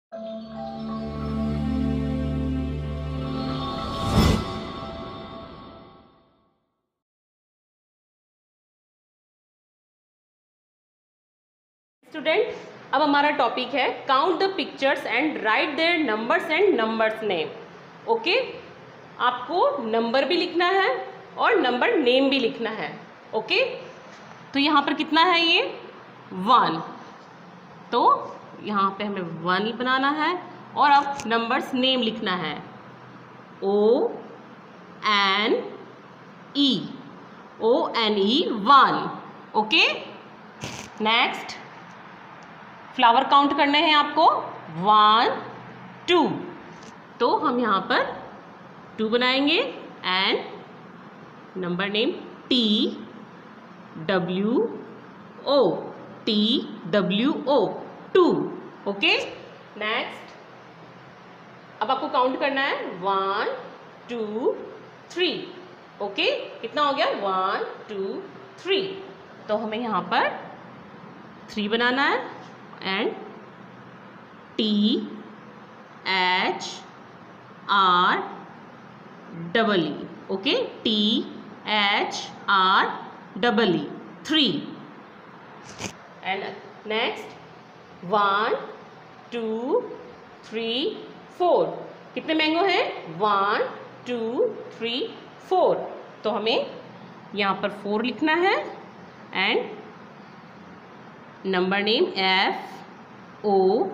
Student, अब हमारा topic है count the pictures and write their numbers and numbers name. Okay, आपको number भी लिखना है और नंबर नेम भी लिखना है। ओके, तो यहाँ पर कितना है ये 1, तो यहाँ पे हमें 1 बनाना है और अब नंबर्स नेम लिखना है ONE 1। Okay, next flower count करने हैं आपको 1 2, तो हम यहाँ पर 2 बनाएंगे and number name TWO 2। Okay, next अब आपको काउंट करना है 1 2 3। ओके, कितना हो गया 1 2 3, तो हमें यहाँ पर 3 बनाना है and THREE। Okay, THREE 3 and next 1 2 3 4। कितने मैंगो हैं 1 2 3 4, तो हमें यहाँ पर 4 लिखना है एंड नंबर नेम FOUR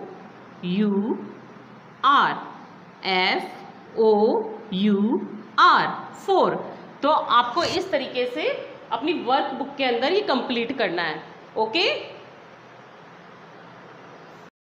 4। तो आपको इस तरीके से अपनी वर्कबुक के अंदर ये कंप्लीट करना है। ओके।